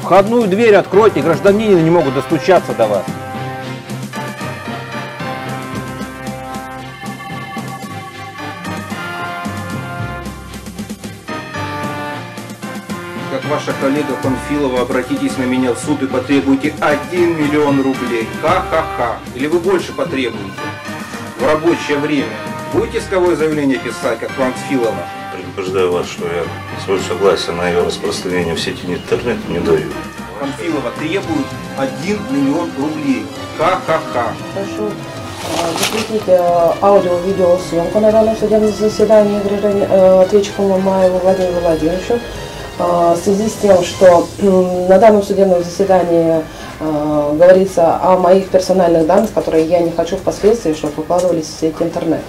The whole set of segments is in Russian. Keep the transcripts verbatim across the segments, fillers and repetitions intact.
Входную дверь откройте, гражданины не могут достучаться до вас. Как ваша коллега Панфилова, обратитесь на меня в суд и потребуйте один миллион рублей. Ха-ха-ха. Или вы больше потребуете в рабочее время. Будете исковое заявление писать, как Панфилова? Предупреждаю вас, что я свое согласие на ее распространение в сети интернет не даю. Панфилова требует один миллион рублей. Ха-ха-ха. Прошу запретить аудио-видеосъемку на данном судебном заседании гражданина ответчику Мамаеву Владимиру Владимировичу в связи с тем, что на данном судебном заседании говорится о моих персональных данных, которые я не хочу впоследствии, чтобы выкладывались в сеть интернет.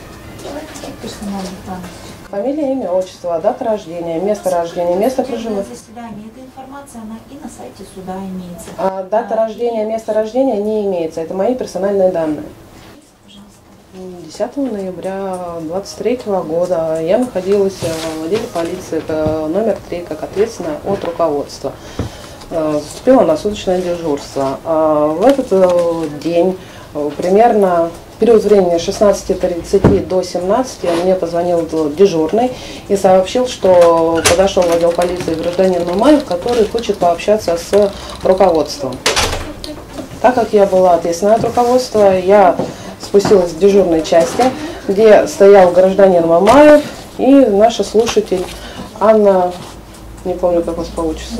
Фамилия, имя, отчество, дата рождения, место рождения, место проживания. Эта информация, она и на сайте суда имеется. А дата рождения, место рождения не имеется. Это мои персональные данные. десятого ноября две тысячи двадцать третьего года я находилась в отделе полиции номер три как ответственная от руководства. Заступила на суточное дежурство. В этот день примерно в период времени с шестнадцати тридцати до семнадцати мне позвонил дежурный и сообщил, что подошел в отдел полиции гражданин Мамаев, который хочет пообщаться с руководством. Так как я была ответственна от руководства, я спустилась в дежурной части, где стоял гражданин Мамаев и наша слушатель Анна, не помню, как вас по отчеству.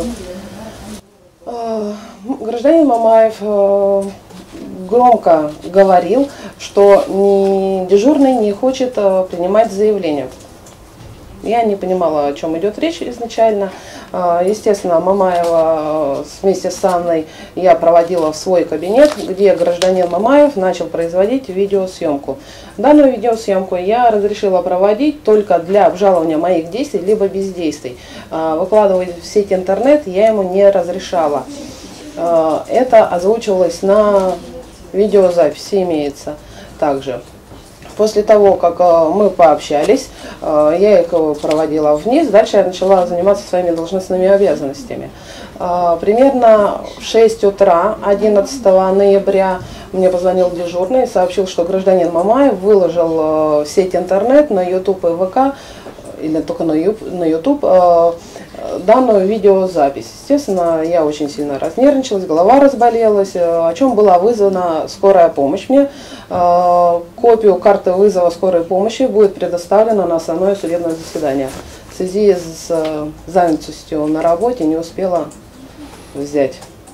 Гражданин Мамаев громко говорил, что ни дежурный не хочет принимать заявление. Я не понимала, о чем идет речь изначально. Естественно, Мамаева вместе с Анной я проводила в свой кабинет, где гражданин Мамаев начал производить видеосъемку. Данную видеосъемку я разрешила проводить только для обжалования моих действий, либо бездействий. Выкладывать в сеть интернет я ему не разрешала. Это озвучивалось на видеозаписи, имеется также. После того, как мы пообщались, я их проводила вниз, дальше я начала заниматься своими должностными обязанностями. Примерно в шесть утра одиннадцатого ноября мне позвонил дежурный и сообщил, что гражданин Мамаев выложил в сеть интернет на YouTube и ВК, или только на YouTube, данную видеозапись. Естественно, я очень сильно разнервничалась, голова разболелась, о чем была вызвана скорая помощь мне. Копию карты вызова скорой помощи будет предоставлена на основное судебное заседание. В связи с занятостью на работе не успела взять.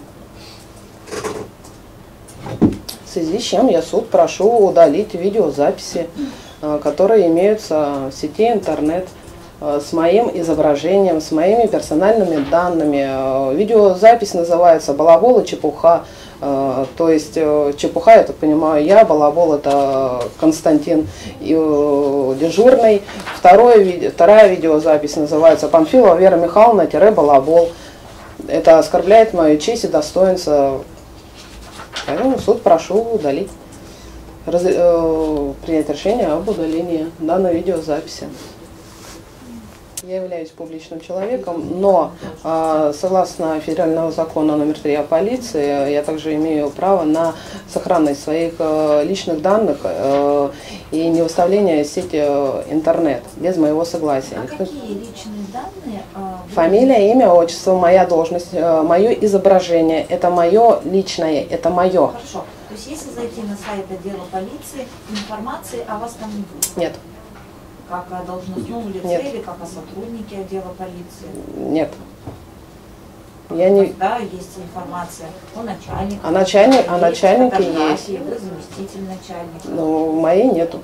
В связи с чем я суд прошу удалить видеозаписи, которые имеются в сети интернет, с моим изображением, с моими персональными данными. Видеозапись называется «Балабол и чепуха». То есть чепуха, я так понимаю, я, балабол — это Константин дежурный. Второе, вторая видеозапись называется «Панфилова Вера Михайловна-балабол». Это оскорбляет мою честь и достоинство. Поэтому суд прошу удалить, раз, э, принять решение об удалении данной видеозаписи. Я являюсь публичным человеком, но э, согласно федерального закона номер три о полиции, я также имею право на сохранность своих э, личных данных э, и не выставление в сети э, интернет без моего согласия. А какие личные данные? Э, Фамилия, имя, отчество, моя должность, э, мое изображение, это мое личное, это мое. Хорошо. То есть если зайти на сайт отдела полиции, информации о вас там не будет? Нет. Как о должностном лице Нет. или как о сотруднике отдела полиции? Нет. Я не... Да, есть информация о начальнике. А начальник, а начальнике есть. есть. Вы заместитель начальника. Ну, моей нету.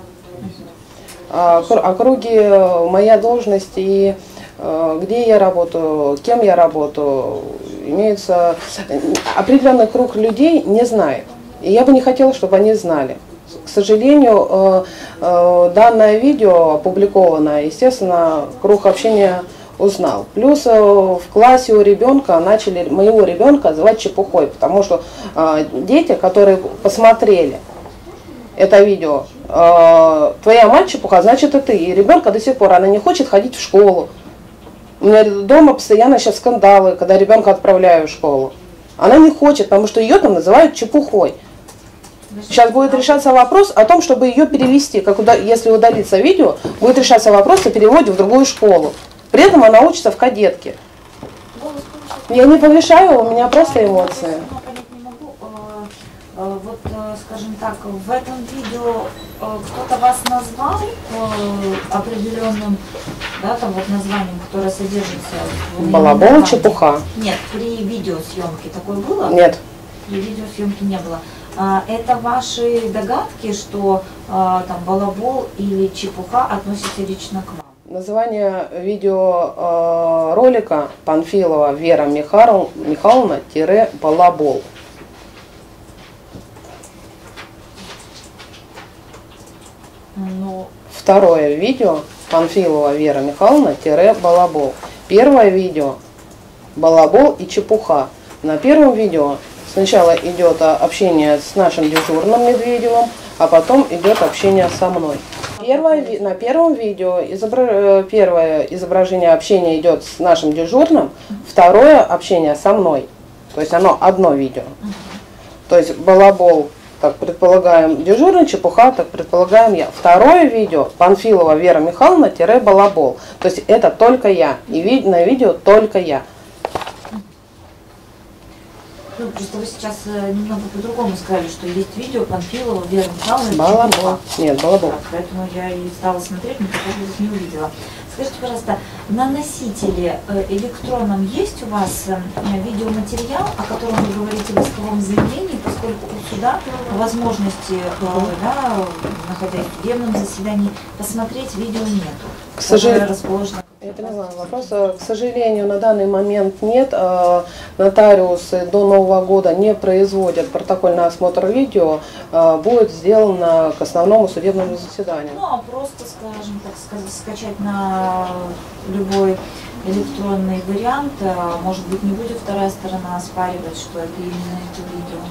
А, округи, моя должность и э, где я работаю, кем я работаю, имеется определенный круг людей не знает. И я бы не хотела, чтобы они знали. К сожалению, э, э, данное видео опубликованное, естественно, круг общения узнал. Плюс э, в классе у ребенка начали моего ребенка звать чепухой, потому что э, дети, которые посмотрели это видео, э, твоя мать чепуха, значит и ты. И ребенка до сих пор, она не хочет ходить в школу. У меня дома постоянно сейчас скандалы, когда ребенка отправляю в школу. Она не хочет, потому что ее там называют чепухой. Сейчас будет решаться вопрос о том, чтобы ее перевести. Как уда- если удалится видео, будет решаться вопрос о переводе в другую школу. При этом она учится в кадетке. Я не повышаю, у меня просто эмоции. Я понять не могу. Э, э, Вот, э, скажем так, в этом видео э, кто-то вас назвал э, определенным, да, там вот названием, которое содержится в Балабол, наименовании? чепуха. Нет, при видеосъемке такое было? Нет. При видеосъемке не было. А, это ваши догадки, что а, там балабол или чепуха относится лично к вам? Название видеоролика Панфилова Вера Михаил, Михайловна тире балабол. Ну, Второе видео Панфилова Вера Михайловна тире балабол. Первое видео балабол и чепуха. На первом видео сначала идет общение с нашим дежурным Медведевым, а потом идет общение со мной. Первое, ви- на первом видео изобра- первое изображение общения идет с нашим дежурным, второе общение со мной. То есть оно одно видео. То есть балабол, так предполагаем, дежурный, чепуха, так предполагаем я. Второе видео Панфилова Вера Михайловна тире балабол. То есть это только я. И ви- на видео только я. ну, просто вы сейчас э, немного по-другому сказали, что есть видео Панфилова, Вера Михайловна, Балабол. чепуха. Нет, балабол. Так, поэтому я и стала смотреть, но пока их не увидела. Скажите, пожалуйста, на носителе э, электронном есть у вас э, видеоматериал, о котором вы говорите в исковом заявлении, поскольку у суда возможности, э, да, находясь в судебном заседании, посмотреть видео нету, К сожалению, которое расположено. я поняла вопрос. К сожалению, на данный момент нет. А, Нотариусы до Нового года не производят протокольный осмотр видео. А, Будет сделано к основному судебному заседанию. Ну, а просто, скажем так, сказать, скачать на любой электронный вариант, а, может быть, не будет вторая сторона оспаривать, что это именно это видео.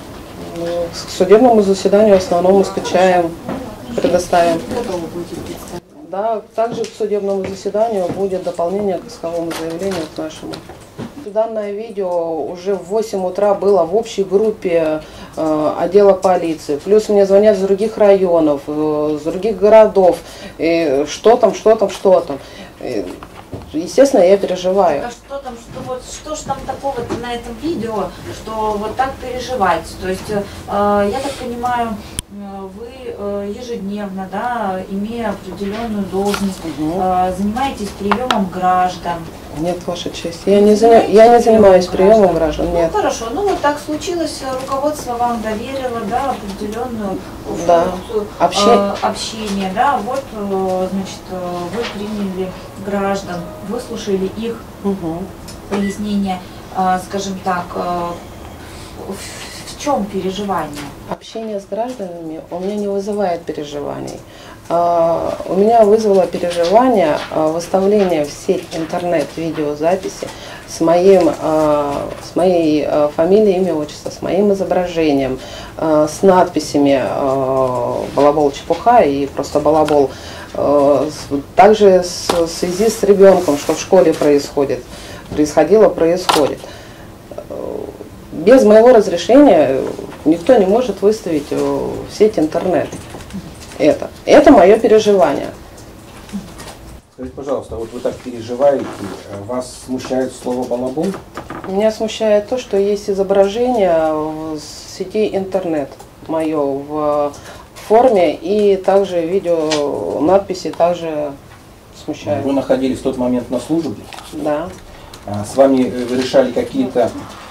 Ну, К судебному заседанию основному скачаем, предоставим. Готовы будете представить? Да, также к судебному заседанию будет дополнение к исковому заявлению к нашему. Данное видео уже в восемь утра было в общей группе э, отдела полиции. Плюс мне звонят с других районов, э, с других городов. И что там, что там, что там. И, естественно, я переживаю. А что там, что вот что ж там такого-то на этом видео, что вот так переживать? То есть, э, я так понимаю, э, вы э, ежедневно, да, имея определенную должность, Угу. э, занимаетесь приемом граждан. Нет, Ваша честь. Я не, заня- я не занимаюсь приемом граждан, нет. Ну хорошо, ну вот так случилось, э, руководство вам доверило, да, определенную Да. функцию Обще- э, общения, да, вот, э, значит, э, вы приняли граждан, выслушали их Угу. пояснения, э, скажем так, э, в, в чем переживание? Общение с гражданами у меня не вызывает переживаний. А, У меня вызвало переживание а, выставление в сеть интернет-видеозаписи с, моим, а, с моей а, фамилией, имя, отчество, с моим изображением, а, с надписями а, «Балабол, чепуха» и просто «Балабол». А, с- Также с- в связи с ребенком, что в школе происходит, происходило, происходит. Без моего разрешения никто не может выставить в сеть интернет. Это. Это мое переживание. Скажите, пожалуйста, вот вы так переживаете, вас смущает слово «балабол»? Меня смущает то, что есть изображение в сети интернет мое в форме, и также видео надписи также смущают. Вы находились в тот момент на службе, Да. а, с вами э, вы решали какие-то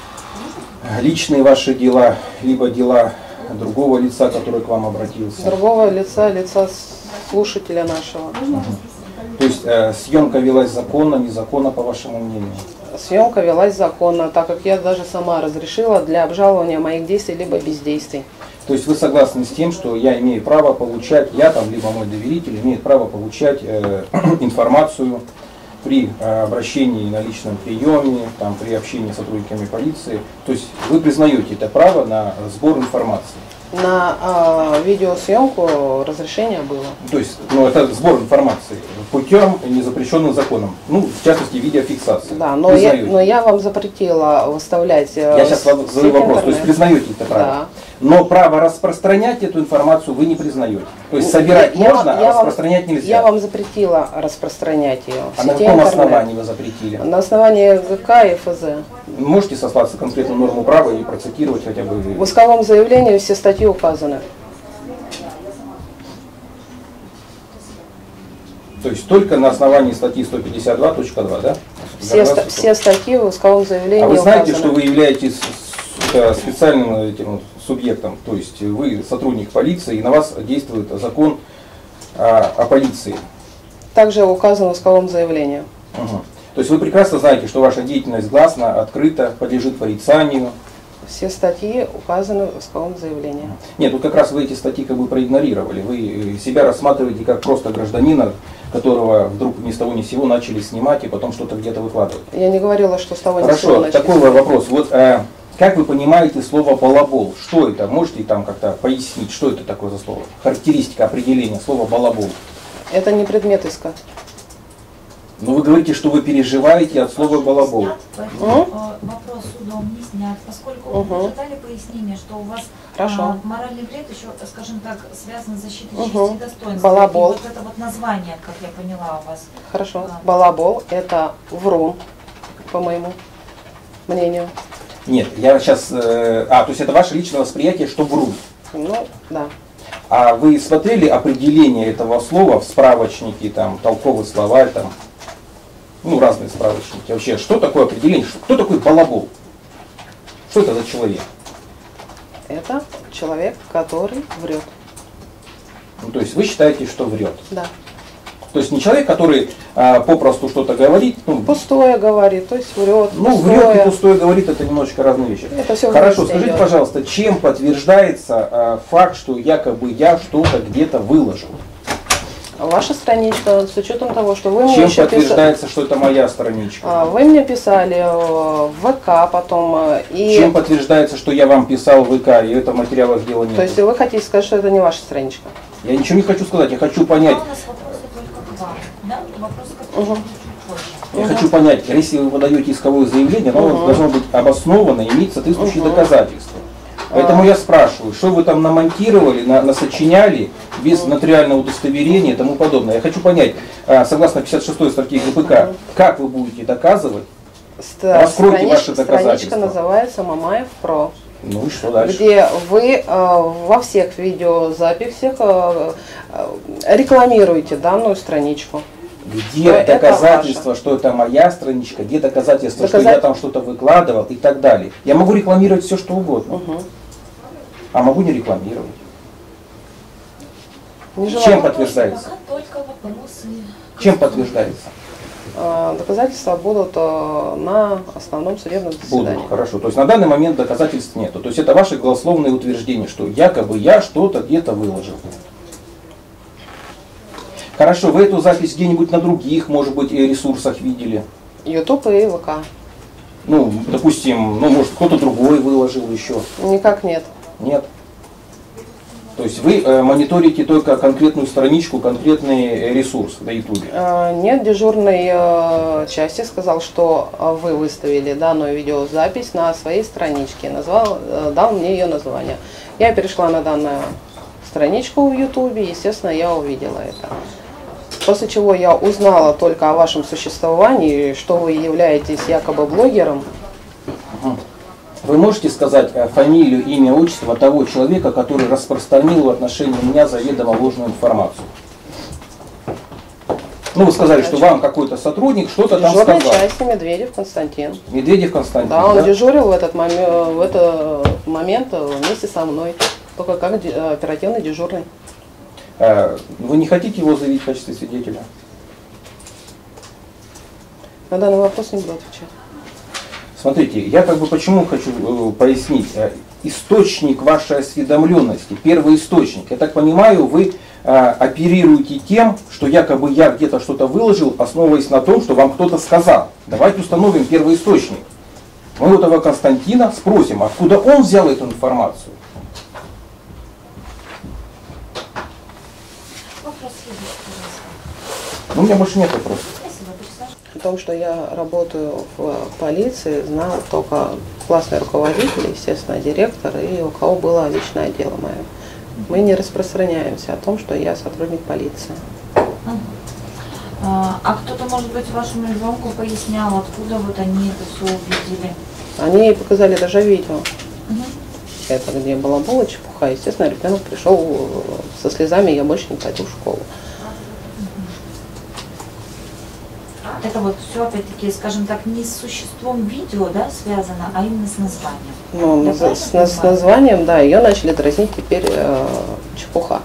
личные ваши дела, либо дела другого лица, который к вам обратился. Другого лица, лица слушателя нашего. То есть э, съемка велась законно, незаконно, по вашему мнению? Съемка велась законно, так как я даже сама разрешила для обжалования моих действий либо бездействий. То есть вы согласны с тем, что я имею право получать, я там, либо мой доверитель имеет право получать э, информацию при э, обращении на личном приеме, там, при общении с сотрудниками полиции. То есть вы признаете это право на сбор информации? На а, видеосъемку разрешение было. То есть, ну, это сбор информации путем, не запрещенным законом. Ну, в частности, видеофиксации. Да, но я, но я вам запретила выставлять. Я сейчас вам задаю вопрос, то есть признаете это право? Да. Но право распространять эту информацию вы не признаете. То есть собирать я, можно, я а распространять вам, нельзя. Я вам запретила распространять ее. А на каком основании вы запретили? На основании ГК и ФЗ. Можете сослаться конкретную норму права и процитировать хотя бы? В исковом заявлении все статьи указаны. То есть только на основании статьи сто пятьдесят два точка два, да? Все, ста все статьи в исковом заявлении А вы знаете, указаны. что вы являетесь специальным этим субъектом, то есть вы сотрудник полиции, и на вас действует закон о, о полиции. Также указано в исковом заявлении. Угу. То есть вы прекрасно знаете, что ваша деятельность гласна, открыта, подлежит порицанию. Все статьи указаны в исковом заявлении. Нет, вот как раз вы эти статьи как бы проигнорировали. Вы себя рассматриваете как просто гражданина, которого вдруг ни с того ни с сего начали снимать и потом что-то где-то выкладывать. Я не говорила, что с того ни с сего Хорошо, начали такой снимать. вопрос. Вот э, как вы понимаете слово балабол? Что это? Можете там как-то пояснить, что это такое за слово? Характеристика, определение слова балабол. Это не предмет иска. Но вы говорите, что вы переживаете от слова балабол. Снят, поэтому э, вопрос судом не снят, поскольку Угу. вы дали пояснение, что у вас Хорошо. э, моральный вред еще, скажем так, связан с защитой Угу. чести и достоинства. Балабол. И вот это вот название, как я поняла у вас. Хорошо. Да. Балабол – это врун, по моему мнению. Нет, я сейчас... Э, а, то есть это ваше личное восприятие, что врун. Ну, да. А вы смотрели определение этого слова в справочнике, там, толковый словарь, там, ну, разные справочники. Вообще, что такое определение? Кто такой балабол? Что это за человек? Это человек, который врет. Ну, то есть вы считаете, что врет. Да. То есть не человек, который а, попросту что-то говорит, ну, Пустое говорит, то есть врет. ну врет и пустое говорит, это немножечко разные вещи. Это все Хорошо, вместе скажите, идет. пожалуйста, чем подтверждается а, факт, что якобы я что-то где-то выложил? Ваша страничка, с учетом того, что вы мне Чем еще писали, подтверждается, что это моя страничка? вы мне писали в ВК потом, э, и Чем подтверждается, что я вам писал в ВК, и это в материалах дела нет? то есть вы хотите сказать, что это не ваша страничка? Я ничего не хочу сказать, я хочу понять, А у нас вопросы только к вам. Да? Вопрос как Угу. чуть позже. я хочу понять, если вы выдаете исковое заявление, оно Мгм. должно быть обосновано, иметь соответствующие Мгм. доказательства. Поэтому А. я спрашиваю, что вы там намонтировали, на, насочиняли без нотариального удостоверения и тому подобное. Я хочу понять, а, согласно пятьдесят шестой статье ГПК, как вы будете доказывать? Ст- Раскройте странич- ваши доказательства. Страничка называется Мамаев Про, Ну и что дальше? где вы э, во всех видеозаписях э, э, рекламируете данную страничку. Где что это доказательства, что это моя страничка, где доказательства, что Доказать- я там что-то выкладывал и так далее. Я могу рекламировать все, что угодно, Угу. а могу не рекламировать. Не Чем желаю. подтверждается? Пока только вопросы. Чем подтверждается? Э, Доказательства будут э, на основном судебном заседании. Будут, хорошо. То есть на данный момент доказательств нету. То есть это ваши голословные утверждения, что якобы я что-то где-то выложил. Хорошо, вы эту запись где-нибудь на других, может быть, э, ресурсах видели? Ютуб и ВК. Ну, допустим, ну, может, кто-то другой выложил еще. Никак нет. Нет. То есть вы э, мониторите только конкретную страничку, конкретный э, ресурс на Ютубе. Э, Нет, дежурной э, части сказал, что э, вы выставили данную видеозапись на своей страничке, назвал, э, дал мне ее название. Я перешла на данную страничку в Ютубе, естественно, я увидела это. После чего я узнала только о вашем существовании, что вы являетесь якобы блогером. Вы можете сказать э, фамилию, имя, отчество того человека, который распространил в отношении меня заведомо ложную информацию? Ну, вы сказали, что вам какой-то сотрудник что-то там Дежурной сказал. части Медведев Константин. Медведев Константин, Да, он да? дежурил в этот, момент, в этот момент вместе со мной, только как де- оперативный дежурный. Э, Вы не хотите его заявить в качестве свидетеля? На данный вопрос не буду отвечать. Смотрите, я как бы почему хочу э, пояснить. Э, Источник вашей осведомленности, первый источник. Я так понимаю, вы э, оперируете тем, что якобы я где-то что-то выложил, основываясь на том, что вам кто-то сказал. Давайте установим первый источник. Мы у этого Константина спросим, откуда он взял эту информацию. меня больше нет вопросов. Спасибо, присаживайтесь. О том, что я работаю в полиции, знал только классный руководитель, естественно, директор и у кого было личное дело мое. Мы не распространяемся о том, что я сотрудник полиции. Мгм. А а кто-то, может быть, вашему ребенку пояснял, откуда вот они это все увидели? Они показали даже видео. Мгм. Это где была была чепуха. Естественно, ребенок пришел со слезами, я больше не пойду в школу. Это вот все, опять-таки, скажем так, не с существом видео, да, связано, а именно с названием. Ну, Я наз- правильно с, наз- с понимаю? названием, да, ее начали дразнить теперь э, чепуха.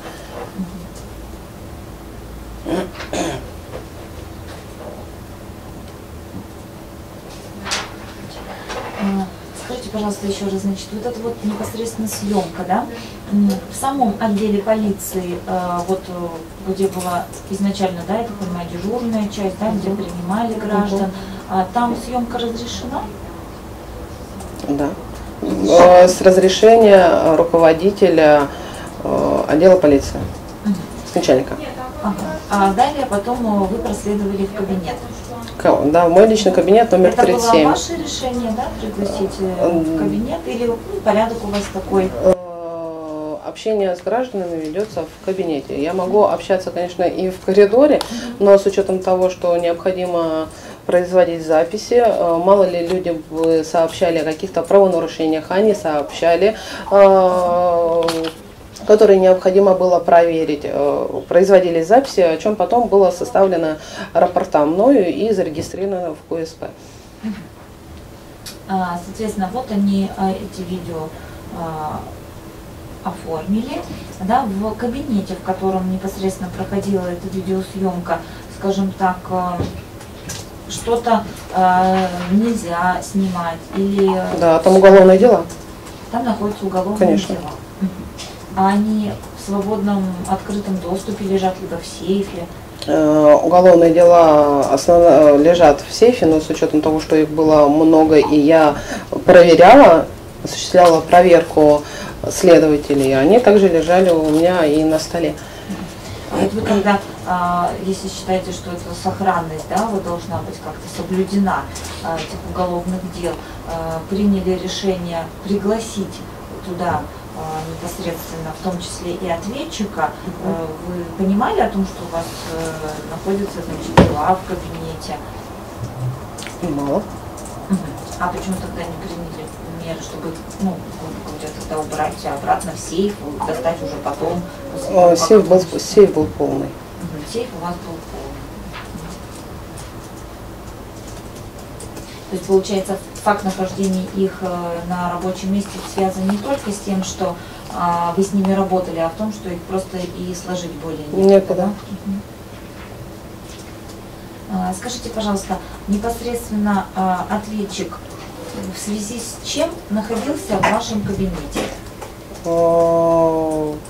А, Скажите, пожалуйста, еще раз, значит, вот это вот непосредственно съемка, да? М, В самом отделе полиции, э, вот э, где была изначально, да, я так понимаю, дежурная часть, да, где принимали граждан, а там съемка разрешена? Да. Э, С разрешения руководителя э, отдела полиции, Мгм. с начальника. Ага. А далее потом э, вы проследовали в кабинет. Ка- Да, мой личный кабинет номер Это было тридцать семь. ваше решение, да, пригласить э, в кабинет, или ну, порядок у вас такой? Э, Общение с гражданами ведется в кабинете. Я могу общаться, конечно, и в коридоре, но с учетом того, что необходимо производить записи, э, мало ли люди бы сообщали о каких-то правонарушениях, они сообщали, э, которые необходимо было проверить. Э, Производились записи, о чем потом было составлено рапорта мною и зарегистрировано в ку эс пэ. А, Соответственно, вот они, а, эти видео а, оформили, да, в кабинете, в котором непосредственно проходила эта видеосъемка, скажем так, а, что-то а, нельзя снимать или Да, там уголовное дело. там находятся уголовные Конечно. дела. Мгм. А они в свободном открытом доступе лежат либо в сейфе? Э, Уголовные дела основно лежат в сейфе, но с учетом того, что их было много, и я проверяла, осуществляла проверку следователей, они также лежали у меня и на столе. Вот вы когда, а, если считаете, что это сохранность, да, вот должна быть как-то соблюдена а, этих уголовных дел, а, приняли решение пригласить туда а, непосредственно, в том числе и ответчика, а, вы понимали о том, что у вас а, находятся, значит, дела в кабинете? Мало. Мгм. А почему тогда не приняли меры, чтобы, ну, грубо говоря, тогда убрать обратно в сейф, достать уже потом? после того, Э, как Сейф был, это всё- сейф был полный. Мгм. Сейф у вас был полный. То есть, получается, факт нахождения их э, на рабочем месте связан не только с тем, что а, вы с ними работали, а в том, что их просто и сложить более некуда. Некуда. Мгм. А, Скажите, пожалуйста, непосредственно а, ответчик в связи с чем находился в вашем кабинете? Э,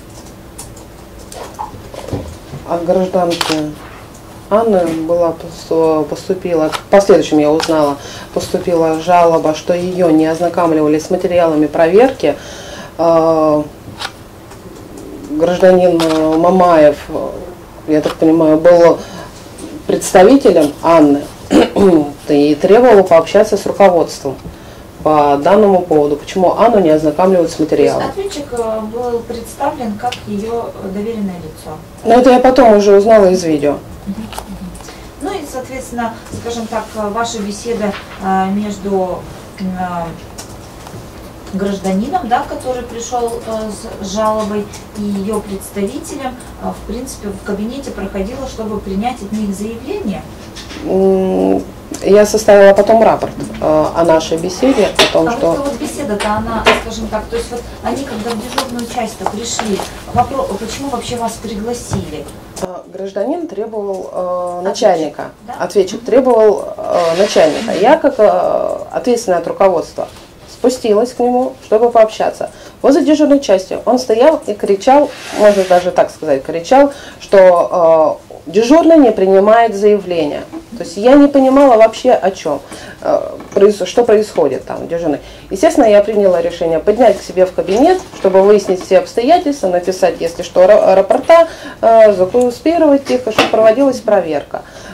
От гражданки Анны была пос- поступила, в последующем я узнала, поступила жалоба, что ее не ознакомливали с материалами проверки. Э, Гражданин э, Мамаев, э, я так понимаю, был представителем Анны и требовал пообщаться с руководством по данному поводу, почему Анну не ознакомливают с То есть материалом. ответчик э, был представлен как ее доверенное лицо. Но это я потом уже узнала из видео. Ну и, соответственно, скажем так, ваша беседа а, между а, гражданином, да, который пришел а, с жалобой, и ее представителем, а, в принципе, в кабинете проходила, чтобы принять от них заявление. М, Я составила потом рапорт э, о нашей беседе, о том, А вот эта что вот беседа-то, она, скажем так, то есть вот они, когда в дежурную часть-то пришли, вопрос, почему вообще вас пригласили? э, гражданин требовал э, начальника, да? ответчик требовал э, начальника. Я, как э, ответственная от руководства, спустилась к нему, чтобы пообщаться. Возле дежурной части он стоял и кричал, можно даже так сказать, кричал, что э, дежурный не принимает заявление. То есть я не понимала вообще о чем, что происходит там дежурный. Естественно, я приняла решение поднять к себе в кабинет, чтобы выяснить все обстоятельства, написать, если что, рапорта, законспирировать их, чтобы проводилась проверка.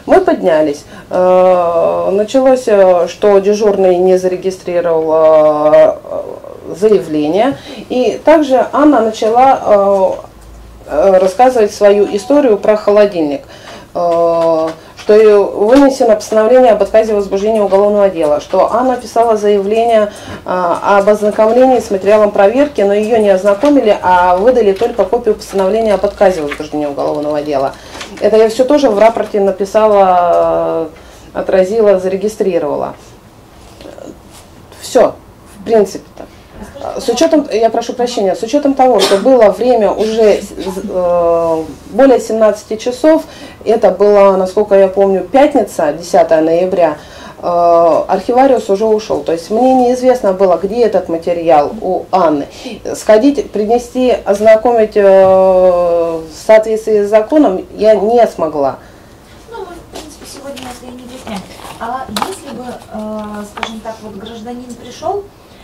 Мы поднялись. Началось, что дежурный не зарегистрировал заявление. И также Анна начала рассказывать свою историю про холодильник. Что вынесено постановление об отказе в возбуждении уголовного дела, что Анна писала заявление а, об ознакомлении с материалом проверки, но ее не ознакомили, а выдали только копию постановления об отказе в возбуждении уголовного дела. Это я все тоже в рапорте написала, отразила, зарегистрировала. Все, в принципе-то. С учетом, я прошу прощения, с учетом того, что было время уже э, более семнадцати часов, это была, насколько я помню, пятница, десятое ноября, э, архивариус уже ушел. То есть мне неизвестно было, где этот материал у Анны. Сходить, принести, ознакомить э, в соответствии с законом я не смогла. Ну, мы, в принципе, сегодня это и не выясняем. А если бы, э, скажем так, вот гражданин пришел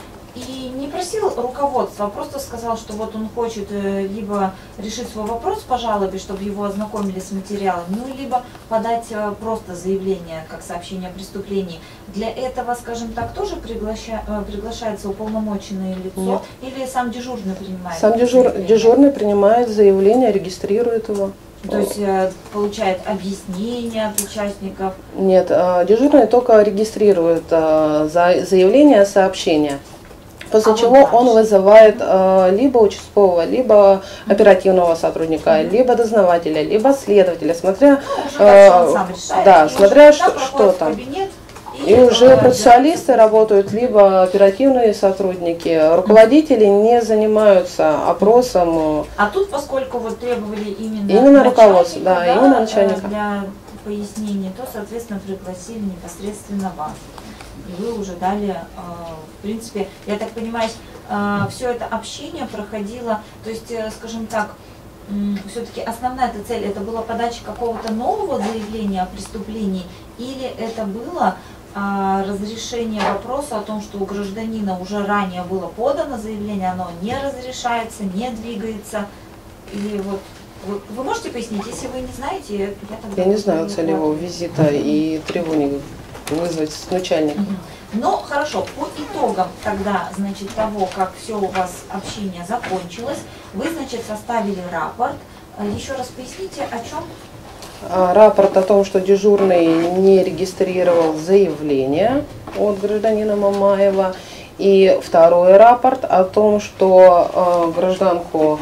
и не просил руководства, а просто сказал, что вот он хочет либо решить свой вопрос по жалобе, чтобы его ознакомили с материалом, ну, либо подать просто заявление, как сообщение о преступлении. Для этого, скажем так, тоже приглаша... приглашается уполномоченное лицо? Нет. Или сам дежурный принимает? Сам дежур... дежурный принимает заявление, регистрирует его. То есть получает объяснения от участников? Нет, дежурный только регистрирует заявление, сообщение. После а чего вот он вызывает э, либо участкового, либо оперативного сотрудника, либо дознавателя, либо следователя, смотря, ну, э, да, и смотря что, что там. И, и уже процессуалисты работают, либо оперативные сотрудники. Руководители не занимаются опросом. А тут, поскольку вот требовали именно, именно руководство, да, да, именно начальника. Для пояснений, то, соответственно, пригласили непосредственно вас. И вы уже дали, в принципе, я так понимаю, все это общение проходило, то есть, скажем так, все-таки основная эта цель, это была подача какого-то нового заявления о преступлении, или это было разрешение вопроса о том, что у гражданина уже ранее было подано заявление, оно не разрешается, не двигается, или вот... Вы можете пояснить, если вы не знаете? Я, я не знаю целевого визита и требований вызвать с начальником. Ну, хорошо, по итогам тогда, значит, того, как все у вас общение закончилось, вы, значит, составили рапорт. Еще раз поясните, о чем? Рапорт о том, что дежурный не регистрировал заявление от гражданина Мамаева. И второй рапорт о том, что э, гражданку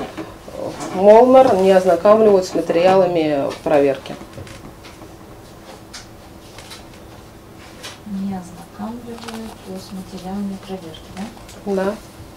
Молнар не ознакомливают с материалами проверки. Не ознакомливают с материалами проверки, да? Да.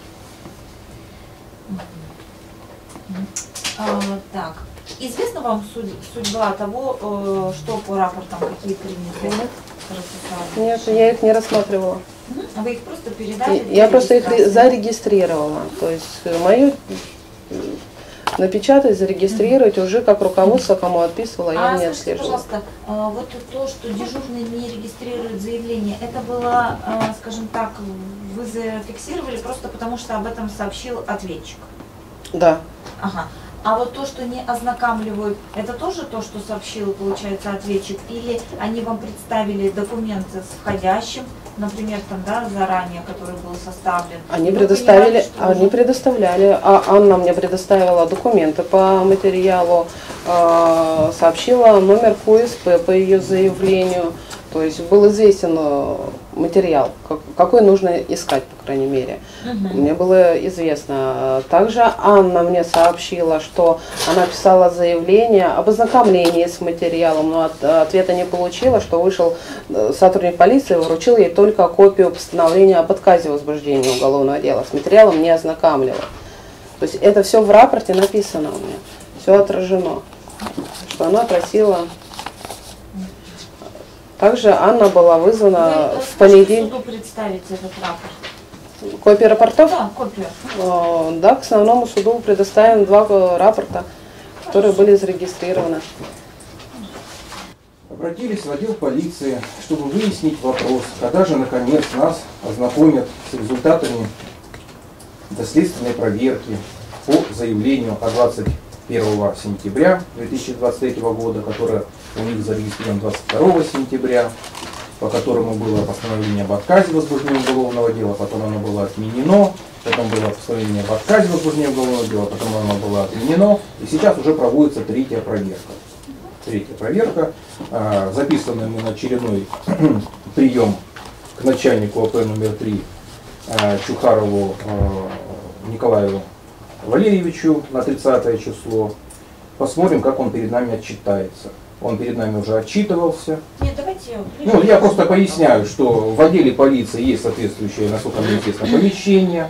Угу. А, так, известна вам судь, судьба того, э, что по рапортам, какие приняты? Нет. Нет, я их не рассматривала. Угу. Вы их просто передали? Я просто их зарегистрировала. То есть мою напечатать, зарегистрировать уже как руководство, кому отписывала, я а не скажите, отслеживала. Пожалуйста, вот то, что дежурный не регистрирует заявление, это было, скажем так, вы зафиксировали просто потому, что об этом сообщил ответчик? Да. Ага. А вот то, что не ознакомливают, это тоже то, что сообщил, получается, ответчик? Или они вам представили документы с входящим, например, там, да, заранее, который был составлен? Они предоставили, понимали, они уже... предоставляли, а Анна мне предоставила документы по материалу, э, сообщила номер ку эс пэ по ее заявлению. То есть был известен материал, какой нужно искать, по крайней мере. Угу. Мне было известно. Также Анна мне сообщила, что она писала заявление об ознакомлении с материалом, но от, ответа не получила, что вышел сотрудник полиции, вручил ей только копию постановления об отказе в возбуждении уголовного дела. С материалом не ознакомливала. То есть это все в рапорте написано у меня, все отражено, что она просила. Также Анна была вызвана Вы, в понедельник. суду представить этот рапорт? Копии рапортов? Да, копию. Да, к основному суду предоставим два рапорта, которые были зарегистрированы. Обратились в отдел полиции, чтобы выяснить вопрос, когда же наконец нас ознакомят с результатами доследственной проверки по заявлению о двадцать первого сентября две тысячи двадцать третьего года, которое у них зарегистрировано двадцать второго сентября, по которому было постановление об отказе в возбуждении уголовного дела, потом оно было отменено, потом было постановление об отказе в возбуждении уголовного дела, потом оно было отменено, и сейчас уже проводится третья проверка. Третья проверка. Записаны мы на очередной прием к начальнику ОП номер три Чухарову Николаю Валерьевичу на тридцатое число. Посмотрим, как он перед нами отчитается. Он перед нами уже отчитывался. Нет, давайте... Ну, я просто поясняю, что в отделе полиции есть соответствующее, насколько мне известно, помещение,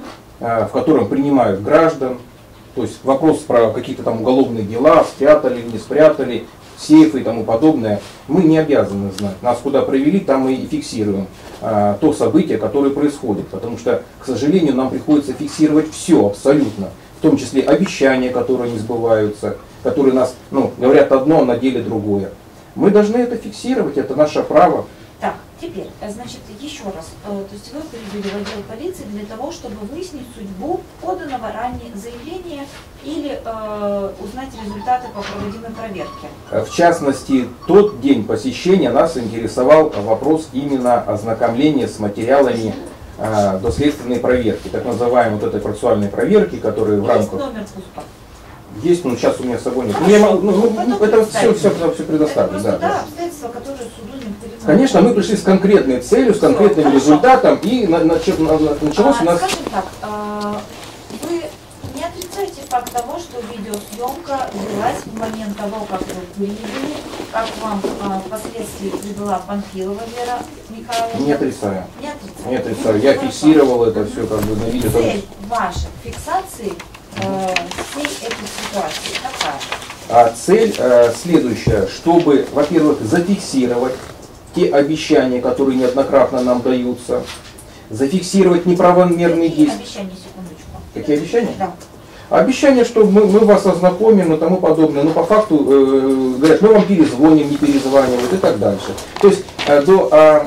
в котором принимают граждан. То есть вопрос про какие-то там уголовные дела, спрятали, не спрятали, сейфы и тому подобное, мы не обязаны знать. Нас куда провели, там мы и фиксируем а, то событие, которое происходит. Потому что, к сожалению, нам приходится фиксировать все абсолютно. В том числе обещания, которые не сбываются, которые нас, ну, говорят одно, а на деле другое. Мы должны это фиксировать, это наше право. Так, теперь, значит, еще раз, то есть вы прибыли в отдел полиции для того, чтобы выяснить судьбу поданного ранее заявления или э, узнать результаты по проводимой проверке. В частности, тот день посещения нас интересовал вопрос именно ознакомления с материалами э, доследственной проверки, так называемой вот этой процессуальной проверки, которые в рамках... Есть номер пуска? Есть, но сейчас у меня с собой нет. Ну, я могу, ну, ну, это все, все, все предоставлю. Это да, просто, да, да. обстоятельства, которые суду не Конечно, мы пришли с конкретной целью, с конкретным Хорошо. результатом, и на, на, на, началось а, у нас... Скажем так, а, вы не отрицаете факт того, что видеосъемка велась в момент того, как вы прибыли, как вам а, впоследствии прибыла Панфилова Вера Михайловна? Не отрицаю. Не отрицаю. Не отрицаю. Я Хорошо. фиксировал это все как бы на видео. Цель вашей фиксации э, всей этой ситуации какая? А цель э, следующая, чтобы, во-первых, зафиксировать те обещания, которые неоднократно нам даются, зафиксировать неправомерные Какие действия. обещания, секундочку? Какие обещания? Да. Обещание, что мы, мы вас ознакомим и тому подобное. Но по факту э, говорят, мы вам перезвоним, не перезванивают и так дальше. То есть э, до э,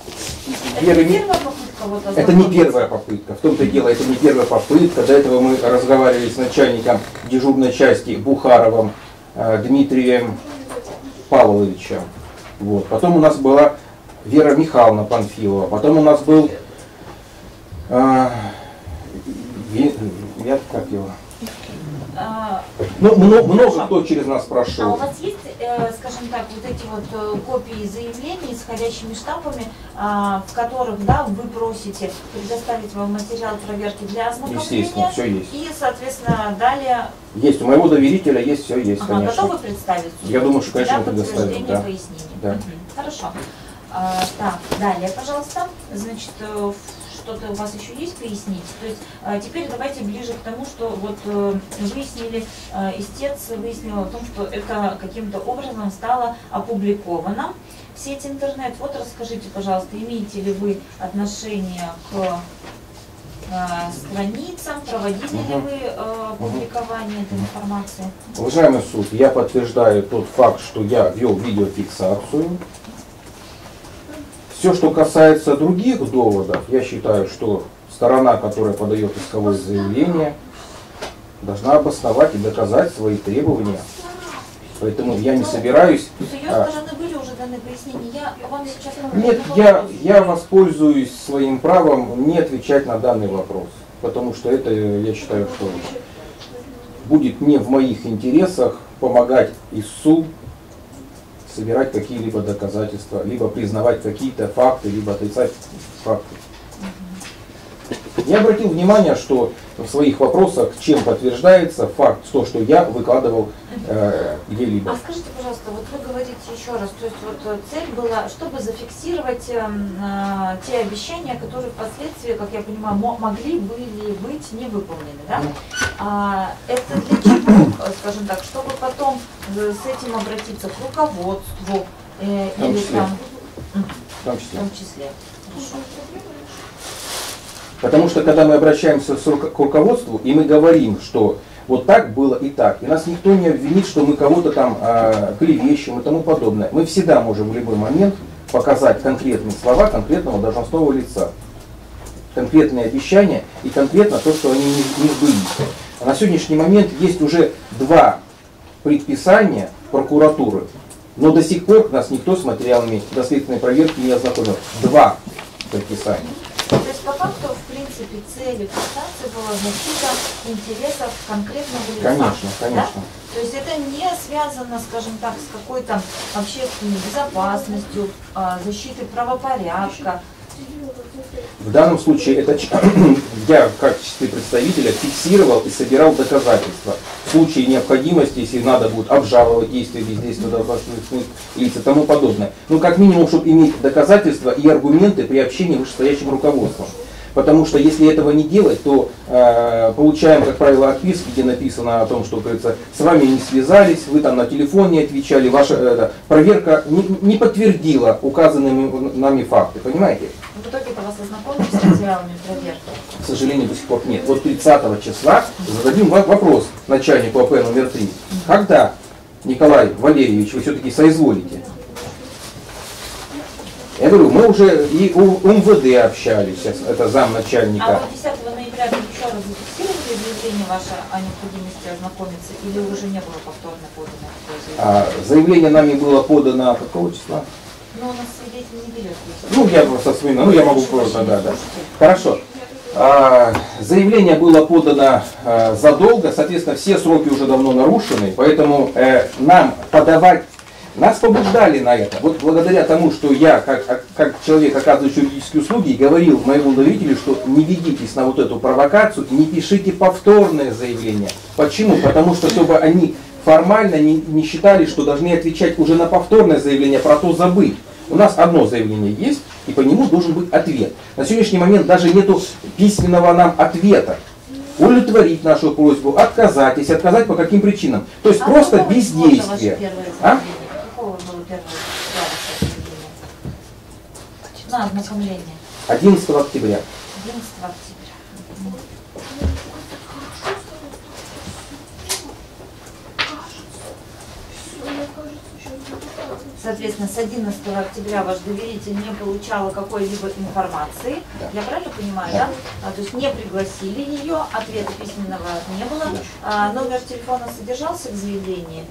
Это Веры... не первая попытка вот Это не ознакомиться? первая попытка. В том-то и дело, это не первая попытка. До этого мы разговаривали с начальником дежурной части Бухаровым э, Дмитрием Павловичем. Вот. Потом у нас была Вера Михайловна Панфилова. Потом у нас был э, я, как его? А, Ну, много, много кто через нас прошел. А у вас есть, э, скажем так, вот эти вот э, копии заявлений с ходящими штампами, а, в которых, да, вы просите предоставить вам материал проверки для Естественно, ознакомления? все есть. И, соответственно, далее... Есть, у моего доверителя есть, все есть, Ага, конечно. готовы представить? Я думаю, что, конечно, для предоставим, подтверждения да. пояснений. Да. Мгм. Хорошо. А, так, далее, пожалуйста. Значит, э, что-то у вас еще есть пояснить? То есть э, теперь давайте ближе к тому, что вот э, выяснили, э, истец выяснил о том, что это каким-то образом стало опубликовано в сети интернет. Вот расскажите, пожалуйста, имеете ли вы отношение к э, страницам, проводили ли вы э, публикование этой информации? Уважаемый суд, я подтверждаю тот факт, что я вел видеофиксацию. Все, что касается других доводов, я считаю, что сторона, которая подает исковое заявление, должна обосновать и доказать свои требования. Поэтому я не собираюсь... С ее а, стороны были уже даны пояснения. Я вам сейчас... Нет, я, я воспользуюсь своим правом не отвечать на данный вопрос. Потому что это, я считаю, что будет не в моих интересах помогать ИСУ собирать какие-либо доказательства, либо признавать какие-то факты, либо отрицать факты. Я обратил внимание, что в своих вопросах, чем подтверждается факт, то, что я выкладывал э, где-либо. А скажите, пожалуйста, вот вы говорите еще раз, то есть вот цель была, чтобы зафиксировать э, э, те обещания, которые впоследствии, как я понимаю, мо- могли были быть не выполнены, да? А, это для чего, скажем так, чтобы потом э, с этим обратиться к руководству э, В том или числе. там, В том числе. в том числе. Хорошо. Потому что когда мы обращаемся с руко- к руководству, и мы говорим, что вот так было и так, и нас никто не обвинит, что мы кого-то там э, клевещем и тому подобное, мы всегда можем в любой момент показать конкретные слова конкретного должностного лица, конкретные обещания и конкретно то, что они не, не сбылись. на сегодняшний момент есть уже два предписания прокуратуры, но до сих пор нас никто с материалами доследственной проверки не ознакомил. Два предписания. То есть по факту, в принципе, целью фиксации была защита интересов конкретного лица. Конечно, конечно. Да? То есть это не связано, скажем так, с какой-то общественной безопасностью, защитой правопорядка. В данном случае это я, как в качестве представителя, фиксировал и собирал доказательства. В случае необходимости, если надо будет обжаловать действия бездействия должностных лиц и тому подобное. Ну, как минимум, чтобы иметь доказательства и аргументы при общении с вышестоящим руководством. Потому что если этого не делать, то э, получаем, как правило, отписки, где написано о том, что, говорится, с вами не связались, вы там на телефон не отвечали, ваша э, проверка не, не подтвердила указанными нами факты, понимаете? В итоге-то вас ознакомили с материалами проверки? К сожалению, до сих пор нет. Вот тридцатого числа зададим вопрос начальнику АП номер три. Когда, Николай Валерьевич, вы все-таки соизволите? Я говорю, мы уже и у МВД общались, это замначальника. А вы десятого ноября еще раз зафиксировали заявление ваше о необходимости ознакомиться, или уже не было повторно подано? А, заявление нами было подано какого числа? Ну, у нас свидетель не берет. Ну, я просто вспоминаю, ну, я могу просто, да, да. Хорошо. А, заявление было подано а, задолго, соответственно, все сроки уже давно нарушены, поэтому э, нам подавать, нас побуждали на это. Вот благодаря тому, что я, как, как человек, оказывающий юридические услуги, говорил моему доверителю, что не ведитесь на вот эту провокацию, не пишите повторное заявление. Почему? Потому что, чтобы они формально не, не считали, что должны отвечать уже на повторное заявление, про то забыть. У нас одно заявление есть, и по нему должен быть ответ. На сегодняшний момент даже нету письменного нам ответа. Удовлетворить нашу просьбу, отказать, если отказать, по каким причинам. То есть а просто бездействие. А? Какого было первое заявление? На ознакомление. одиннадцатого октября. одиннадцатого октября. Соответственно, с одиннадцатого октября ваш доверитель не получала какой-либо информации. Да. Я правильно понимаю, да? да? А, то есть не пригласили ее, ответа письменного не было. Да. А, номер телефона содержался в заявлении?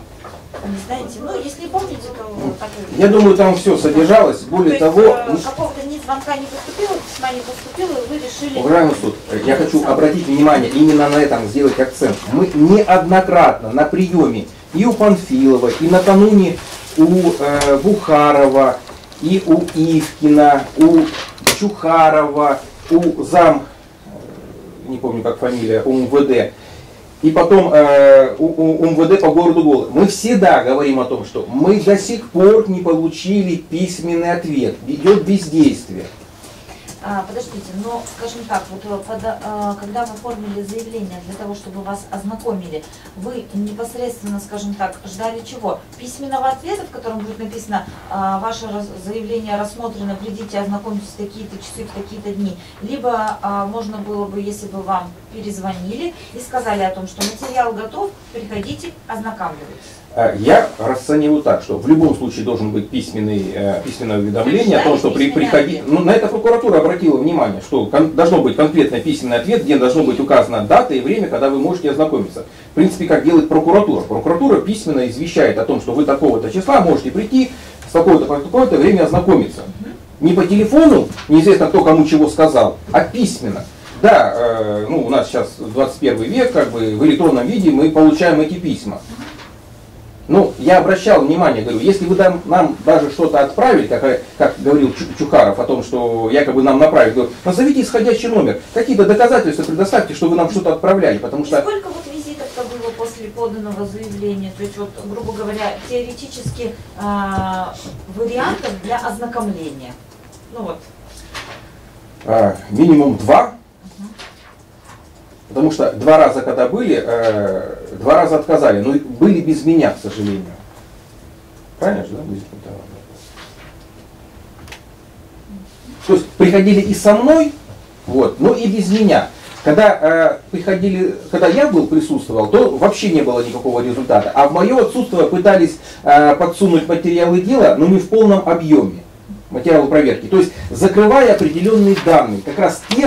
Не знаете? Ну, если помните, то так и... Я думаю, там все содержалось. Более то того... Есть, какого-то ни звонка не поступило, письма не поступило, и вы решили... Уважаемый суд, я хочу обратить внимание, именно на этом сделать акцент. Мы неоднократно на приеме и у Панфилова, и накануне у э, Бухарова, и у Ивкина, у Чухарова, у зам, не помню как фамилия, у МВД, и потом э, у, у МВД по городу Голы. Мы всегда говорим о том, что мы до сих пор не получили письменный ответ, идет бездействие. А, подождите, но, скажем так, вот под, а, когда вы оформили заявление для того, чтобы вас ознакомили, вы непосредственно, скажем так, ждали чего? Письменного ответа, в котором будет написано, а, ваше раз, заявление рассмотрено, придите, ознакомьтесь в такие-то часы, в такие-то дни. Либо а, можно было бы, если бы вам перезвонили и сказали о том, что материал готов, приходите, ознакомьтесь. Я расцениваю так, что в любом случае должен быть письменный, э, письменное уведомление о том, что при, приходи... Ну, на это прокуратура обратила внимание, что кон... должно быть конкретный письменный ответ, где должно быть указана дата и время, когда вы можете ознакомиться. В принципе, как делает прокуратура. Прокуратура письменно извещает о том, что вы такого-то числа можете прийти, с такого-то по такое-то время ознакомиться. Не по телефону, неизвестно кто кому чего сказал, а письменно. Да, э, ну, у нас сейчас двадцать первый век, как бы в электронном виде мы получаем эти письма. Ну, я обращал внимание, говорю, если вы нам, нам даже что-то отправили, как, как говорил Чухаров о том, что якобы нам направили, говорю, назовите исходящий номер, какие-то доказательства предоставьте, что вы нам что-то отправляли, потому что... И сколько вот визитов-то было после поданного заявления? То есть, вот, грубо говоря, теоретически э, вариантов для ознакомления? Ну вот. А, минимум два. Потому что два раза, когда были, э, два раза отказали, но были без меня, к сожалению. Правильно же, да? То есть приходили и со мной, вот, но и без меня. Когда э, приходили, когда я был, присутствовал, то вообще не было никакого результата. А в мое отсутствие пытались э, подсунуть материалы дела, но не в полном объеме. Материалы проверки. То есть закрывая определенные данные, как раз те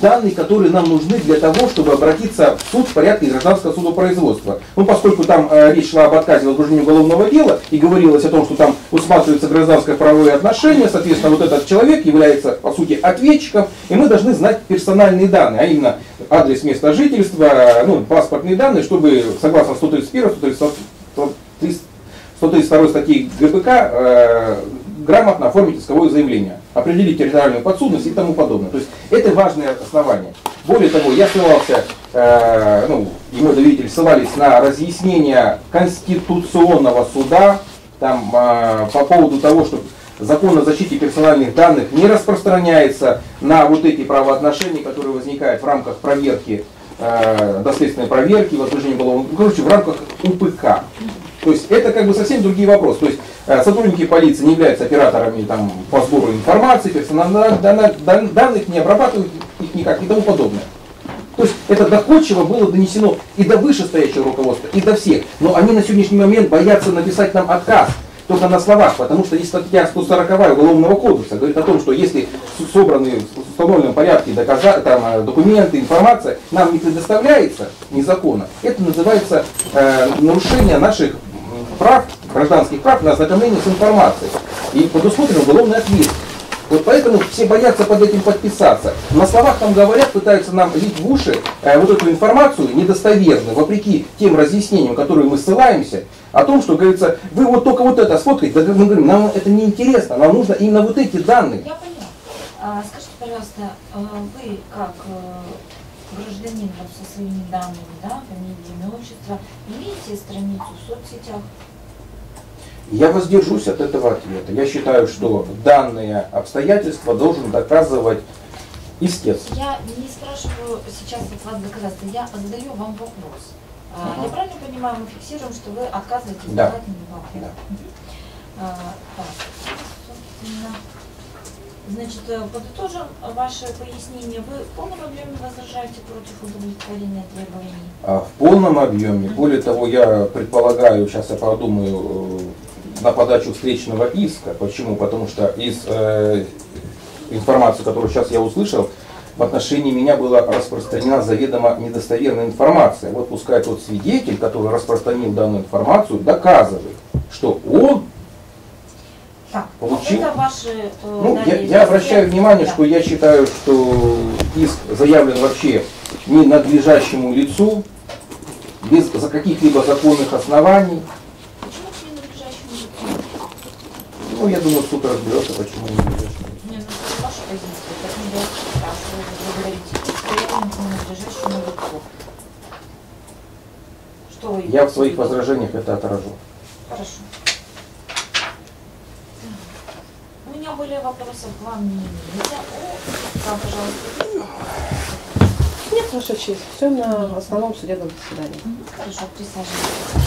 данные, которые нам нужны для того, чтобы обратиться в суд в порядке гражданского судопроизводства. Ну, поскольку там э, речь шла об отказе в возбуждении уголовного дела и говорилось о том, что там усматриваются гражданско правовые отношения, соответственно, вот этот человек является, по сути, ответчиком, и мы должны знать персональные данные, а именно адрес, место жительства, ну, паспортные данные, чтобы, согласно сто тридцать первой, сто тридцать второй статьи ГПК, э, грамотно оформить исковое заявление, определить территориальную подсудность и тому подобное. То есть это важное основание. Более того, я ссылался, э, ну, и мой доверитель ссылались на разъяснение Конституционного суда там, э, по поводу того, что закон о защите персональных данных не распространяется на вот эти правоотношения, которые возникают в рамках проверки, э, доследственной проверки, возбуждения уголовного, короче, в рамках УПК. То есть это как бы совсем другие вопросы. То есть э, сотрудники полиции не являются операторами там, по сбору информации, персональных данных, не обрабатывают их никак и тому подобное. То есть это доходчиво было донесено и до вышестоящего руководства, и до всех. Но они на сегодняшний момент боятся написать нам отказ. Только на словах, потому что есть статья сто сороковая Уголовного кодекса, говорит о том, что если собраны в установленном порядке доказа, там, документы, информация нам не предоставляется незаконно, это называется э, нарушение наших прав, гражданских прав на ознакомление с информацией. И предусмотрена уголовная ответственность. Вот поэтому все боятся под этим подписаться. На словах там говорят, пытаются нам лить в уши э, вот эту информацию недостоверную, вопреки тем разъяснениям, которые мы ссылаемся, о том, что, говорится, вы вот только вот это сфоткаете, да, мы говорим, нам это не интересно, нам нужно именно вот эти данные. Я поняла. А, скажите, пожалуйста, вы как гражданин вот, со своими данными, да, фамилией, имя, отчество, имеете страницу в соцсетях? Я воздержусь от этого ответа. Я считаю, что данные обстоятельства должен доказывать истец. Я не спрашиваю сейчас от вас доказательства, я задаю вам вопрос. Uh-huh. Я правильно понимаю, мы фиксируем, что вы отказываетесь да. давать мне вопрос? Да. Uh-huh. Uh, так, собственно, значит, подытожим ваше пояснение. Вы в полном объеме возражаете против удовлетворения требований? В полном объеме. Более того, я предполагаю, сейчас я подумаю, на подачу встречного иска. Почему? Потому что из э, информации, которую сейчас я услышал, в отношении меня была распространена заведомо недостоверная информация. Вот пускай тот свидетель, который распространил данную информацию, доказывает, что он так, получил... Это ваши, э, ну, я, я обращаю внимание, да. что я считаю, что иск заявлен вообще ненадлежащему лицу, без за каких-либо законных оснований. Почему к ненадлежащему лицу? Ну, я думаю, суд разберется, почему ненадлежащему. Не, ну это ваша позиция, так не должен спрашивать, вы говорите, что я не надлежащему лицу. Что вы Я в своих возражениях это отражу. Хорошо. У меня более вопросов к вам не имеется. О, пожалуйста. Нет, ваша честь. Все на основном судебном заседании. Хорошо, присаживайтесь.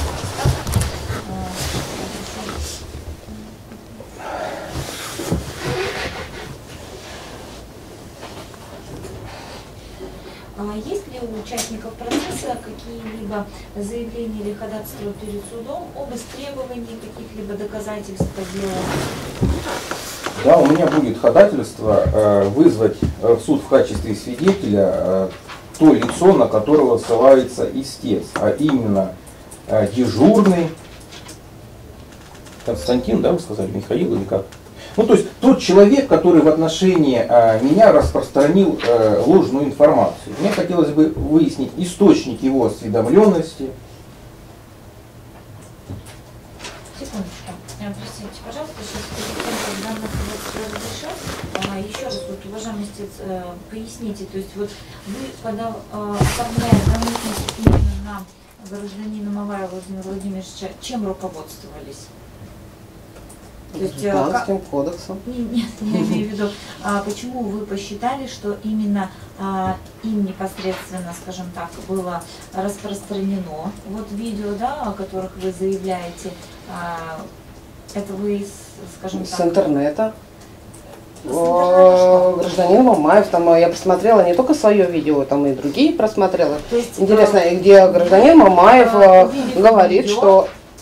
Есть ли у участников процесса какие-либо заявления или ходатайства перед судом об истребовании каких-либо доказательств по делу? Да, у меня будет ходатайство э, вызвать в суд в качестве свидетеля э, то лицо, на которого ссылается истец, а именно э, дежурный Константин, да, вы сказали, Михаил или как? Ну, то есть тот человек, который в отношении э, меня распространил э, ложную информацию. Мне хотелось бы выяснить источник его осведомленности. Секундочку. Простите, пожалуйста, сейчас данных разрешат. Еще раз, вот, уважаемый истец, э, поясните, то есть вот вы, когда э, оформляя данность именно на гражданина Мамаева Владимира Владимировича, чем руководствовались? То есть, Гражданским кодексом. Нет, я имею в виду, а, почему вы посчитали, что именно а, им непосредственно, скажем так, было распространено вот видео, да, о которых вы заявляете, а, это вы, скажем с так... интернета. С интернета гражданин Мамаев, там я посмотрела не только свое видео, там и другие просмотрела. То есть, интересно, а, где гражданин Мамаев а, говорит, видео, что...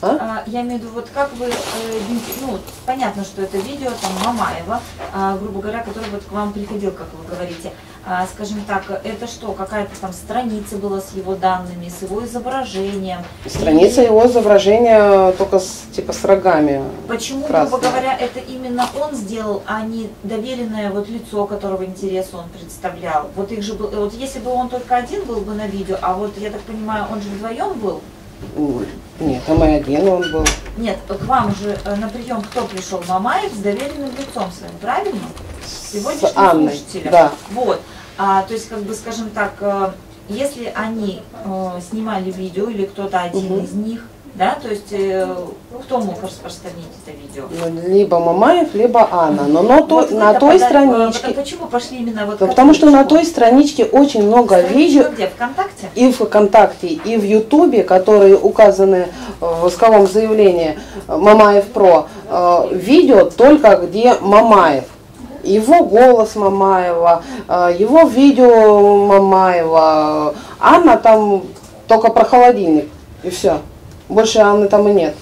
А? А, я имею в виду, вот как вы, э, иденти- ну, понятно, что это видео там Мамаева, а, грубо говоря, который вот к вам приходил, как вы говорите. А, скажем так, это что, какая-то там страница была с его данными, с его изображением? Страница Или его изображения только с, типа с рогами. почему, красная. грубо говоря, это именно он сделал, а не доверенное вот лицо, которого интереса он представлял? Вот их же был, вот если бы он только один был бы на видео, а вот, я так понимаю, он же вдвоем был? Нет, там и один он был. Нет, к вам же э, на прием кто пришел? Мамаев с доверенным лицом своим, правильно? Сегодняшним С Анной, слушателем. да. Вот. А, то есть, как бы, скажем так, э, если они э, снимали видео или кто-то один Мгм. из них, да, то есть э, кто мог распространить это видео? Ну, либо Мамаев, либо Анна. Но на, то- Вот вы на той попадали- э, страничке, Почему пошли именно вот да, к потому что на ответчику? той страничке очень много Страничка видео где? ВКонтакте? и в ВКонтакте, и в Ютубе, которые указаны в исковом заявлении Мамаев Про, э, видео только где Мамаев. Его голос Мамаева, э, его видео Мамаева. Анна там только про холодильник, и все. Больше Анны там и нет.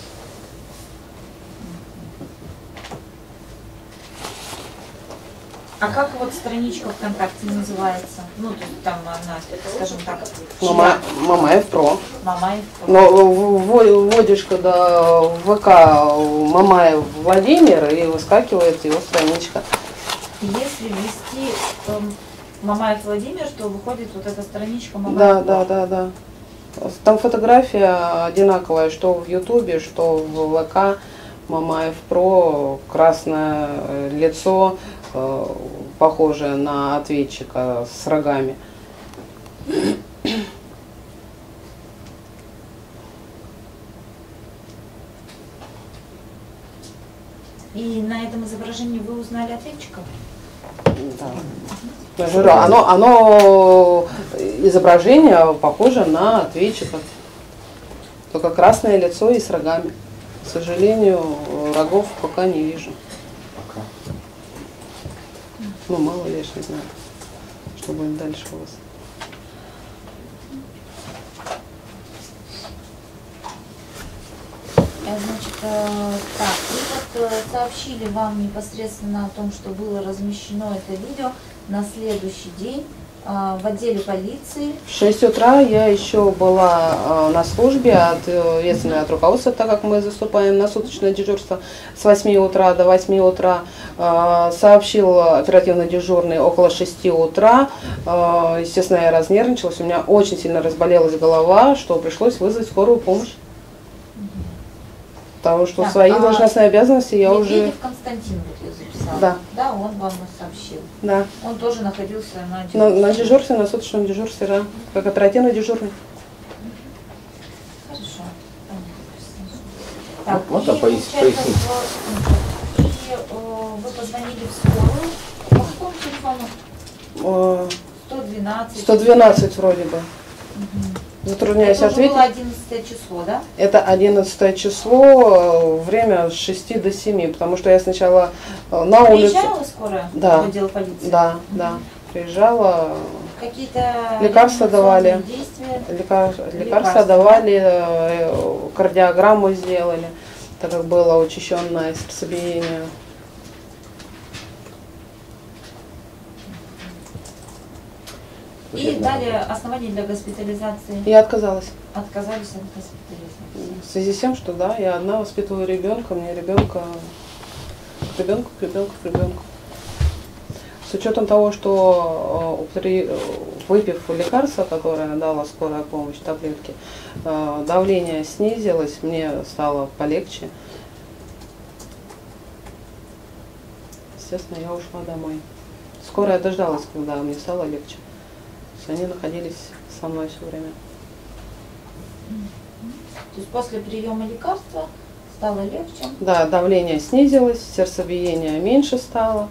А как вот страничка ВКонтакте называется? Ну, то есть там она, скажем так, Мама, Мамаев Про. Мамаев. Но в- вводишь, когда в ВК Мамаев Владимир, и выскакивает его страничка. Если ввести эм, Мамаев Владимир, то выходит вот эта страничка Мамаев. Да, да, да, да. Там фотография одинаковая, что в Ютубе, что в ВК. Мамаев Про, красное лицо, э, похожее на ответчика с рогами. И на этом изображении вы узнали ответчика? Да. Я же говорю, оно, оно изображение похоже на ответчика. Только красное лицо и с рогами. К сожалению, рогов пока не вижу. Пока. Ну, мало ли, я ж не знаю, что будет дальше у вас. Э, Значит, э, так, и вот э, сообщили вам непосредственно о том, что было размещено это видео на следующий день э, в отделе полиции. В шесть утра я еще была э, на службе, ответственная от руководства, так как мы заступаем на суточное дежурство с восьми утра до восьми утра. Э, сообщил оперативно дежурный около шести утра. Э, естественно, я разнервничалась, у меня очень сильно разболелась голова, что пришлось вызвать скорую помощь. Потому что Так, свои а должностные обязанности я уже... Медведев Константин вот я записала. Да. Да, он вам и сообщил. Да. Он тоже находился на На, дежурстве. на дежурстве, на суточном дежурстве, да. Как оперативный дежурный. Хорошо. Понятно. Вот, и можно пояс- получается, пояснить? в- И э, вы позвонили в скорую. По какому телефону? Э, сто двенадцать. сто двенадцать вроде бы. Затрудняюсь Это уже ответить. было одиннадцатое число, да? Это одиннадцатое число, э, время с шести до семи, потому что я сначала э, на улице. Приезжала скорая Да. в отдел полиции? Да, да. Приезжала, Какие-то Лекарства давали. реанимационные действия? лекар- лекарства Лекарства. давали, э, кардиограмму сделали, так как было учащенное сердцебиение. И далее основания для госпитализации Я отказалась. отказались от госпитализации. В связи с тем, что да, я одна воспитываю ребенка, мне ребенка к ребенку, к ребенку, к ребенку. С учетом того, что э, при- э, выпив лекарство, которое дала скорая помощь, таблетки, э, давление снизилось, мне стало полегче. Естественно, я ушла домой. Скорая дождалась, когда мне стало легче. То есть они находились со мной все время. То есть после приема лекарства стало легче. Да, давление снизилось, сердцебиение меньше стало.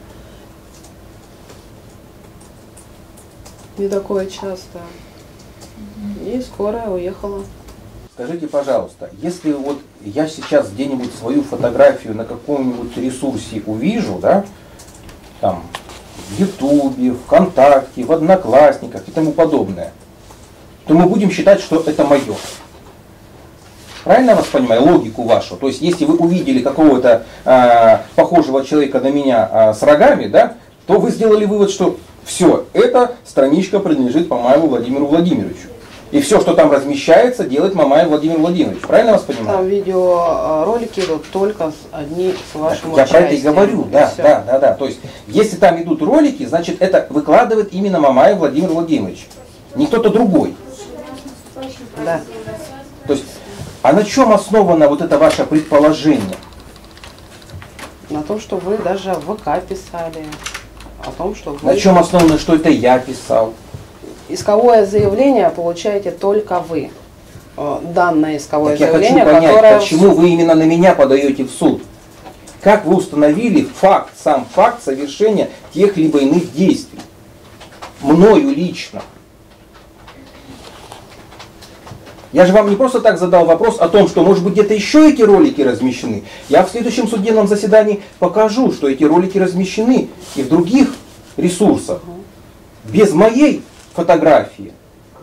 Не такое часто. И скорая уехала. Скажите, пожалуйста, если вот я сейчас где-нибудь свою фотографию на каком-нибудь ресурсе увижу, да, там, в Ютубе, ВКонтакте, в Одноклассниках и тому подобное, то мы будем считать, что это мое. Правильно я вас понимаю? Логику вашу. То есть, если вы увидели какого-то э, похожего человека на меня э, с рогами, да, то вы сделали вывод, что все, эта страничка принадлежит Мамаеву Владимиру Владимировичу. И все, что там размещается, делает Мамаев Владимир Владимирович. Правильно я вас понимаю? Там видеоролики идут только с одни с вашим Я участием. про это и говорю, да, Всё. да, да, да. То есть, если там идут ролики, значит, это выкладывает именно Мамаев Владимир Владимирович. Не кто-то другой. Да. То есть, а на чем основано вот это ваше предположение? На том, что вы даже в ВК писали. О том, что вы... На чем основано, что это я писал? Исковое заявление получаете только вы. Э, Данное исковое Так я хочу заявление, понять, которое... почему вы именно на меня подаете в суд? Как вы установили факт, сам факт совершения тех либо иных действий? Мною лично. Я же вам не просто так задал вопрос о том, что, может быть, где-то еще эти ролики размещены. Я в следующем судебном заседании покажу, что эти ролики размещены и в других ресурсах. Без моей фотографии.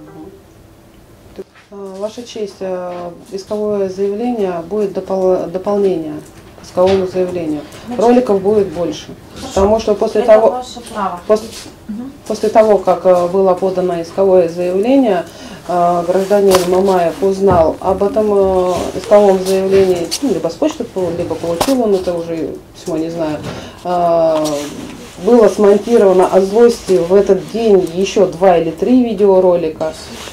Ваша честь, э, исковое заявление будет допол- дополнение к исковому заявлению. Значит, Роликов будет больше. Хорошо. Потому что после Это того, ваше право. после, Мгм. после того, как э, было подано исковое заявление, э, гражданин Мамаев узнал об этом э, исковом заявлении, ну, либо с почты, либо получил он это уже письмо, не знаю. Э, Было смонтировано от злости в этот день еще два или три видеоролика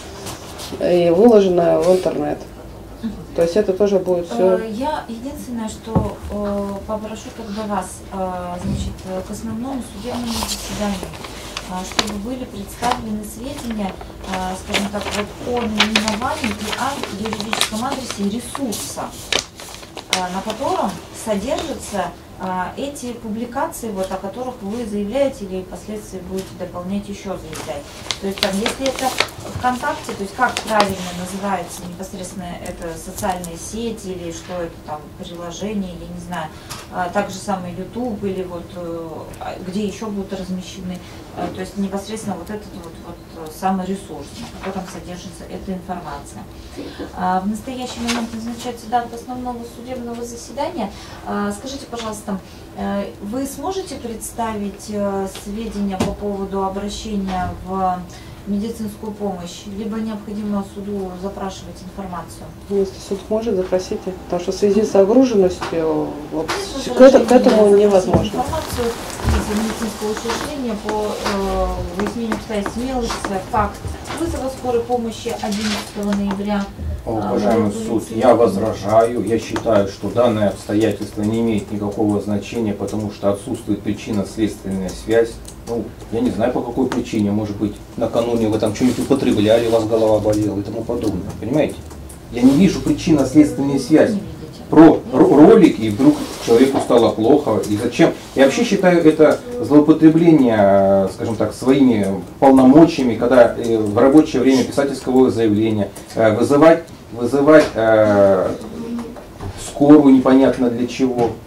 и выложено в интернет. То есть это тоже будет все. Э, Я единственное, что э, попрошу тогда вас, э, значит, э, к основному судебному заседанию, э, чтобы были представлены сведения, э, скажем так, вот о наименовании и о юридическом адресе ресурса, э, на котором содержатся а, эти публикации, вот, о которых вы заявляете или впоследствии будете дополнять еще заявлять. То есть там, если это ВКонтакте, то есть как правильно называется непосредственно это социальные сети или что это там приложение, я не знаю, а, так же самое YouTube или вот где еще будут размещены, а, то есть непосредственно вот этот вот, вот самый ресурс, на котором содержится эта информация. А, в настоящий момент назначается дата основного судебного заседания. А, скажите, пожалуйста, вы сможете представить сведения по поводу обращения в медицинскую помощь, либо необходимо суду запрашивать информацию? Если суд может, запросите. Потому что в связи с огруженностью вот, Есть к, это- к возражения этому запросить невозможно. информацию из медицинского учреждения по э, выяснению обстоятельств имелся факт вызова скорой помощи одиннадцатого ноября. Уважаемый суд, я возражаю. Я считаю, что данное обстоятельство не имеет никакого значения, потому что отсутствует причинно-следственная связь. Ну, я не знаю по какой причине, может быть, накануне вы там что-нибудь употребляли, у вас голова болела и тому подобное. Понимаете? Я не вижу причинно-следственной связи. Про ролик, и вдруг человеку стало плохо. И зачем? Я вообще считаю это злоупотребление, скажем так, своими полномочиями, когда в рабочее время писать исковое заявление, вызывать, вызывать э, скорую непонятно для чего.